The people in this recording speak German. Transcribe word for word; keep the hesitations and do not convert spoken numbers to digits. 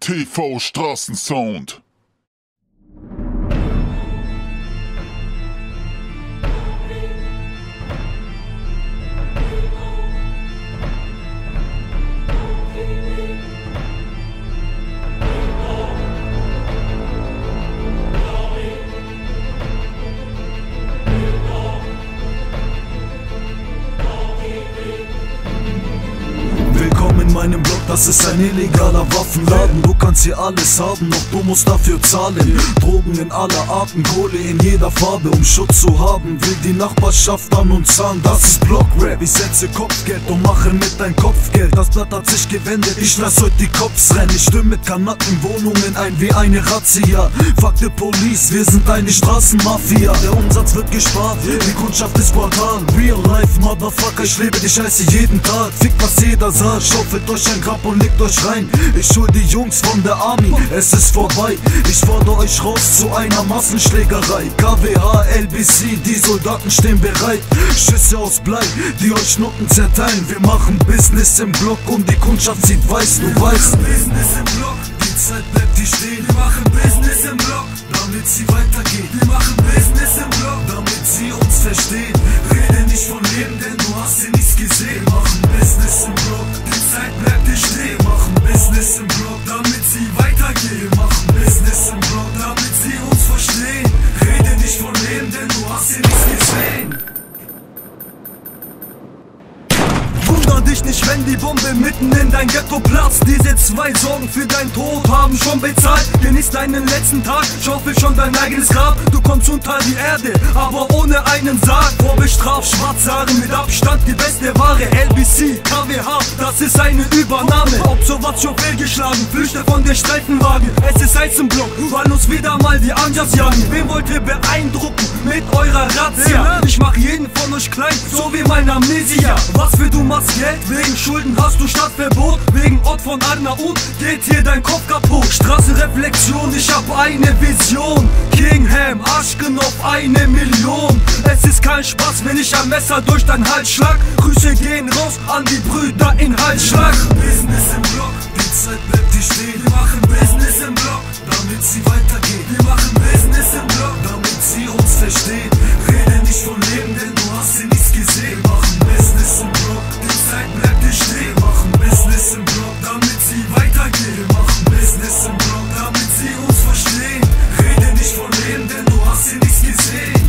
T V Straßensound. In meinem Block, das ist ein illegaler Waffenladen. Du kannst hier alles haben, doch du musst dafür zahlen. Drogen in aller Arten, Kohle in jeder Farbe. Um Schutz zu haben, will die Nachbarschaft an uns zahlen. Das ist Blockrap, ich setze Kopfgeld und mache mit dein Kopfgeld. Das Blatt hat sich gewendet, ich lass heute die Cops rennen. Ich stimme mit Kanaken Wohnungen ein wie eine Razzia. Fuck the Police, wir sind eine Straßenmafia. Der Umsatz wird gespart, die Kundschaft ist brutal. Real life, Motherfucker, ich lebe die Scheiße jeden Tag. Fick was jeder sagt, schaufelt euch ein Grab und legt euch rein. Ich hol die Jungs von der Army, es ist vorbei. Ich fordere euch raus zu einer Massenschlägerei. K W H, L B C, die Soldaten stehen bereit. Schüsse aus Blei, die euch Nutten zerteilen. Wir machen Business im Block und die Kundschaft sieht weiß, du weißt. Business im Block, die Zeit bleibt hier stehen. Wir machen Business im Block, damit sie weitergeht. Wir machen Business im Block, damit sie uns verstehen. Rede nicht von Leben, denn du hast hier nichts gesehen. Wir machen Business im Block, die Zeit bleibt hier stehen. Wir machen Business im Block, damit sie weitergeht. Wir machen Business im Block, damit sie uns verstehen. Rede nicht von Leben, denn du hast hier nichts gesehen. Wunder dich nicht, wenn die Bombe mitten in dein Ghetto platzt. Diese zwei Sorgen für deinen Tod haben schon bezahlt. Genieß deinen letzten Tag, schaufel schon dein eigenes Grab. Du kommst unter die Erde, aber ohne einen Sarg. Vorbestraft, schwarze Haare mit Abstand, die beste Ware. L B C, K W H, das ist eine Übernahme. Observation fehlgeschlagen, flüchte von der Streifenwagen. Es ist heiß im Block, weil uns wieder mal die Anjas jagen. Wen wollt ihr beeindrucken mit eurer Razzia? Ich mach jeden von euch klein, so wie mein Amnesia. Was für du machst Geld? Wegen Schulden hast du Stadtverbot. Wegen Ort von Arnaud geht hier dein Kopf kaputt. Straßenreflexion, ich hab eine Vision. Kingham, Aschken auf eine Million. Es ist kein Spaß, wenn ich ein Messer durch dein Hals schlag. Grüße gehen raus an die Brüder in Halsschlag. Business im Block, die Zeit bleibt hier stehen. Wir machen Business im Block, damit sie weitergeht. Wir machen Business im Block, damit sie uns verstehen. Rede nicht von Leben, denn du hast hier nichts gesehen. Wir machen Business im Block, die Zeit bleibt hier stehen. Wir machen Business im Block, damit sie weitergeht. Wir machen Business im Block, damit sie uns verstehen. Rede nicht von Leben, denn du hast hier nichts gesehen.